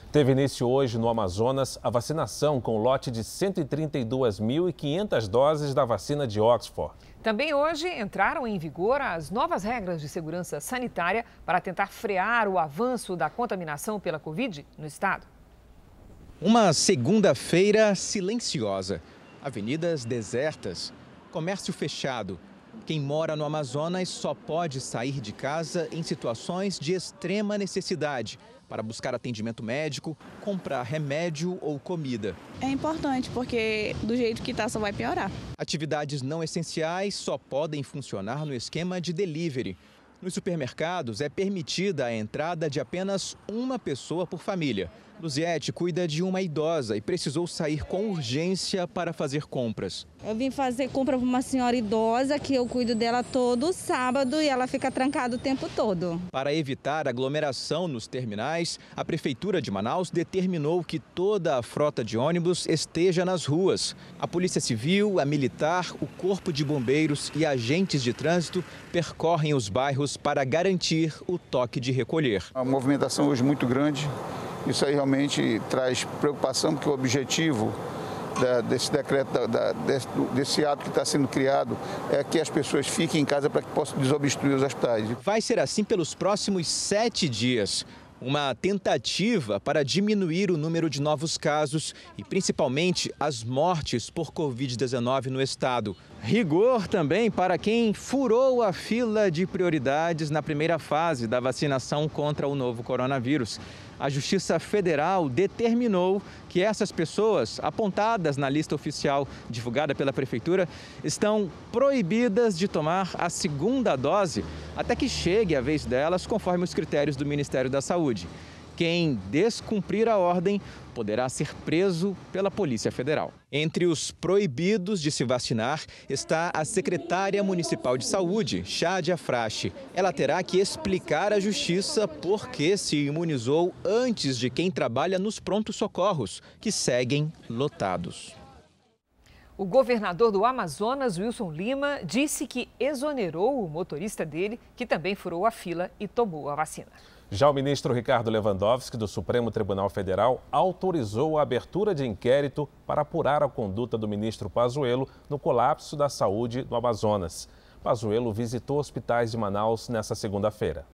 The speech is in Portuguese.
Teve início hoje no Amazonas a vacinação com o lote de 132.500 doses da vacina de Oxford. Também hoje entraram em vigor as novas regras de segurança sanitária para tentar frear o avanço da contaminação pela Covid no estado. Uma segunda-feira silenciosa. Avenidas desertas, comércio fechado. Quem mora no Amazonas só pode sair de casa em situações de extrema necessidade para buscar atendimento médico, comprar remédio ou comida. É importante porque do jeito que está só vai piorar. Atividades não essenciais só podem funcionar no esquema de delivery. Nos supermercados é permitida a entrada de apenas uma pessoa por família. Luziete cuida de uma idosa e precisou sair com urgência para fazer compras. Eu vim fazer compra para uma senhora idosa que eu cuido dela todo sábado e ela fica trancada o tempo todo. Para evitar aglomeração nos terminais, a Prefeitura de Manaus determinou que toda a frota de ônibus esteja nas ruas. A Polícia Civil, a Militar, o Corpo de Bombeiros e agentes de trânsito percorrem os bairros para garantir o toque de recolher. A movimentação hoje é muito grande. Isso aí realmente traz preocupação, porque o objetivo desse decreto, desse ato que está sendo criado, é que as pessoas fiquem em casa para que possam desobstruir os hospitais. Vai ser assim pelos próximos 7 dias. Uma tentativa para diminuir o número de novos casos e principalmente as mortes por Covid-19 no estado. Rigor também para quem furou a fila de prioridades na primeira fase da vacinação contra o novo coronavírus. A Justiça Federal determinou que essas pessoas, apontadas na lista oficial divulgada pela Prefeitura, estão proibidas de tomar a segunda dose até que chegue a vez delas, conforme os critérios do Ministério da Saúde. Quem descumprir a ordem poderá ser preso pela Polícia Federal. Entre os proibidos de se vacinar está a secretária municipal de saúde, Chádia Frache. Ela terá que explicar à Justiça por que se imunizou antes de quem trabalha nos prontos-socorros, que seguem lotados. O governador do Amazonas, Wilson Lima, disse que exonerou o motorista dele, que também furou a fila e tomou a vacina. Já o ministro Ricardo Lewandowski, do Supremo Tribunal Federal, autorizou a abertura de inquérito para apurar a conduta do ministro Pazuello no colapso da saúde no Amazonas. Pazuello visitou hospitais de Manaus nesta segunda-feira.